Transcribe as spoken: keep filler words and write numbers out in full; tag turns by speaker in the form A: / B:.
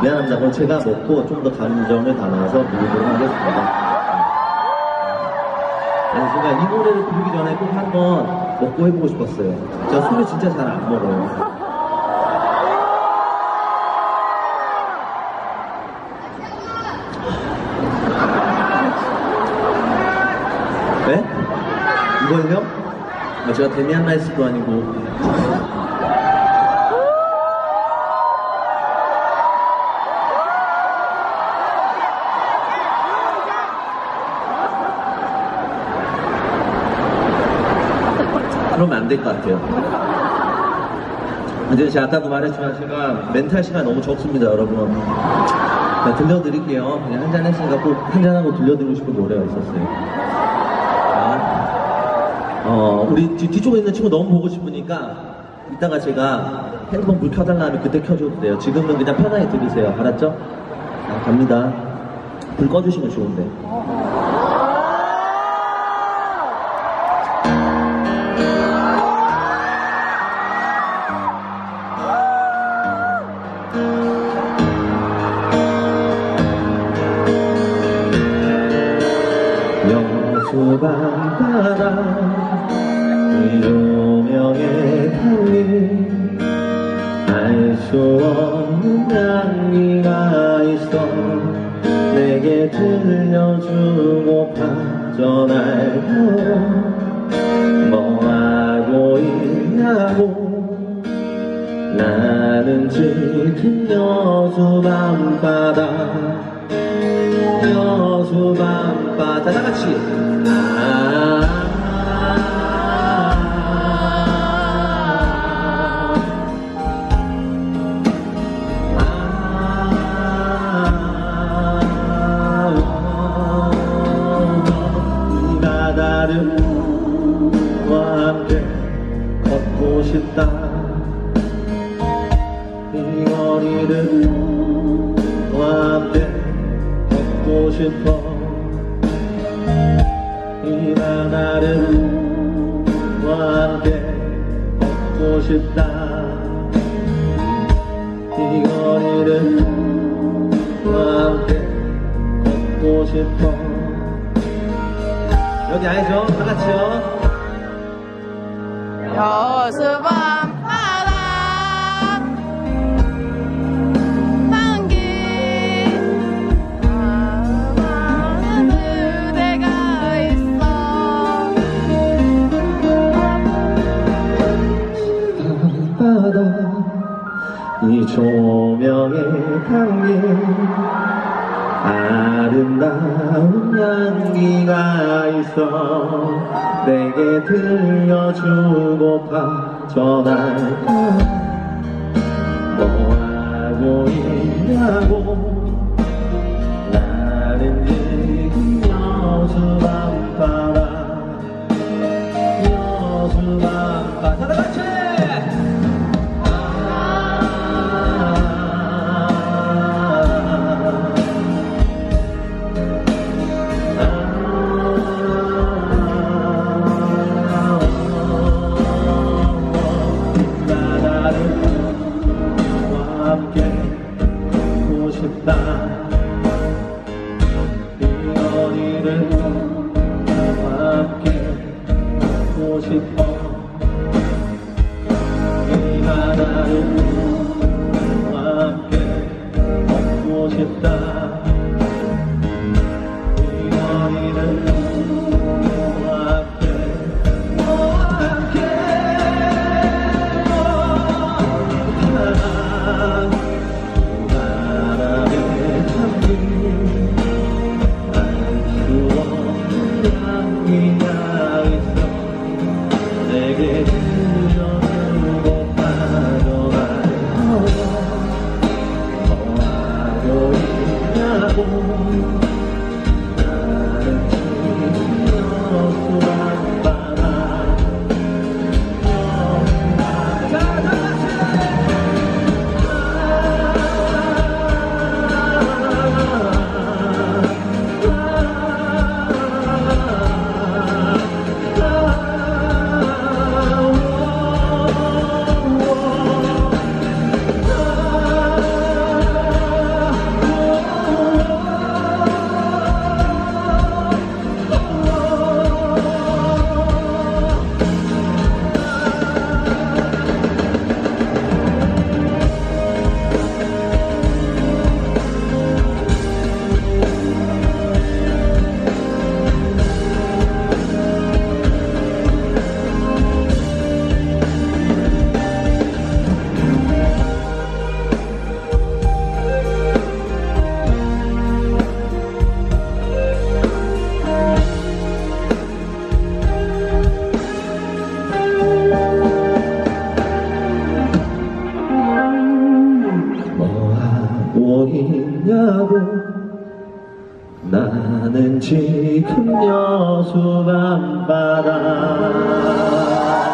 A: 미안합니다. 그럼 제가 먹고 좀 더 감정을 담아서 부르도록 하겠습니다. 아니, 제가 이 노래를 부르기 전에 꼭 한번 먹고 해보고 싶었어요. 제가 술을 진짜 잘 안 먹어요. 네? 이걸요? 아, 제가 데미안 라이스도 아니고. 그러면 안 될 것 같아요. 이제 제가 아까도 말했지만 제가 멘탈 시간이 너무 적습니다, 여러분. 자, 들려드릴게요. 그냥 한잔 했으니까 꼭 한잔하고 들려드리고 싶은 노래가 있었어요. 자, 어, 우리 뒤, 뒤쪽에 있는 친구 너무 보고 싶으니까 이따가 제가 핸드폰 불 켜달라 하면 그때 켜줘도 돼요. 지금은 그냥 편하게 들으세요. 알았죠? 자, 갑니다. 불 꺼주시면 좋은데. 여수밤바다 이 조명에 담긴 알 수 없는 향기가 있어 내게 들려주고파 전화해요. 뭐하고 있냐고 나는 짙은 여수밤바다 여수밤바다 다같이 아 싶다 이 거리를 너와 함께 걷고 싶어 이 바다를 너와 함께 걷고 싶다 이 거리를 너와 함께 걷고 싶어 여기 알죠? 다같이요
B: 여수밤바다 향기 많은 그대가 있어
A: 밤바다 이 조명에 담긴 아름다운 향기가 있어 내게 들려주고파 전화할까 뭐하고 있냐고 나는 지금 여수밤바다 여수밤바다 다같이 이 거리를 너와 함께 걷고 싶어 이 바다를 너와 함께 걷고 싶다 이 거리를 너와 함께 너와 함께 뭐 있냐고 나는 지금 여수 밤바다